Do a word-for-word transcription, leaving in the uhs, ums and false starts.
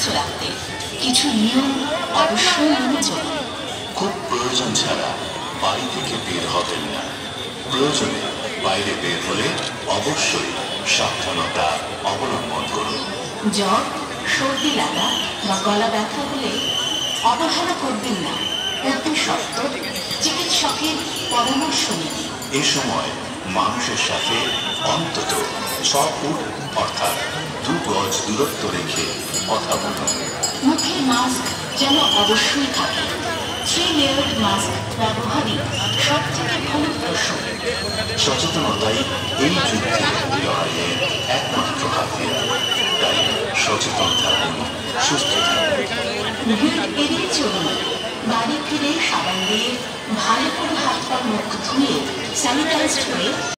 রাখতে কিছু নিয়ম অবশ্যই মেনে চলুন। খুব প্রয়োজন ছাড়া বাড়ি থেকে বের হবেন না। প্রয়োজনে বাইরে বের হলে অবশ্যই সাবধানতা অবলম্বন করুন। জ্বর, সর্দি লাগা বা গলা ব্যথা হলে অবহেলা করবেন না, অতি সত্ত্বর চিকিৎসকের পরামর্শ নিন। এ সময় মানুষের সাথে অন্তত ছ ফুট অর্থাৎ দু গজ দূরত্ব রেখে কথা বলুন। মুখে মাস্ক যেন অবশ্যই থাকে। থ্রি লেয়ার্ড মাস্ক ব্যবহারই সব থেকে ফলপ্রসূ। সচেতনতাই এই যুদ্ধে লড়াইয়ের একমাত্র হাতিয়ার। তাই সচেতন থাকুন, সুস্থ থাকুন। ভিড় এড়িয়ে চলুন। বাড়ি ফিরে সাবান দিয়ে ভালো করে হাত পা মুখ ধুয়ে স্যানিটাইজড হয়ে